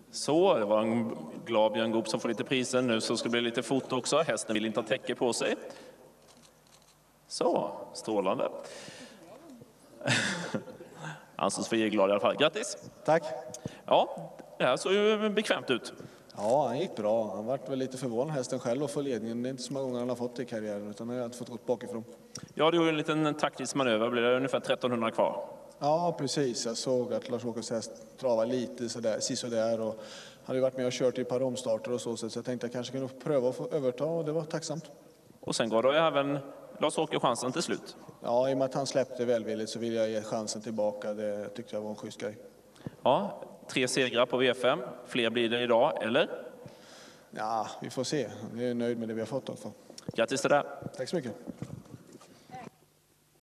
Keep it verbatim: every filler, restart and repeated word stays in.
Så, det var en glad Björn Goop som får lite priser. Nu så ska det bli lite foto också. Hästen vill inte ha täcke på sig. Så, strålande. Ansågs för glad i alla fall. Grattis! Tack! Ja, det här såg ju bekvämt ut. Ja, han gick bra. Han var väl lite förvånad hästen själv att få ledningen. Det är inte så många gånger han har fått det i karriären, utan han har alltid fått gått bakifrån. Ja, det gjorde en liten taktisk manöver. Blir det ungefär trettonhundra kvar? Ja, precis. Jag såg att Lars-Åkes häst travade lite sådär, sisådär, och hade ju varit med och kört i ett par omstarter och så, så jag tänkte att jag kanske kunde pröva att få överta, och det var tacksamt. Och sen går det även Lars-Åke chansen till slut. Ja, i och med att han släppte välvilligt så vill jag ge chansen tillbaka. Det tyckte jag var en schysst grej. Ja, tre segrar på V fem. Fler blir det idag, eller? Ja, vi får se. Jag är nöjd med det vi har fått också. Grattis till det. Tack så mycket.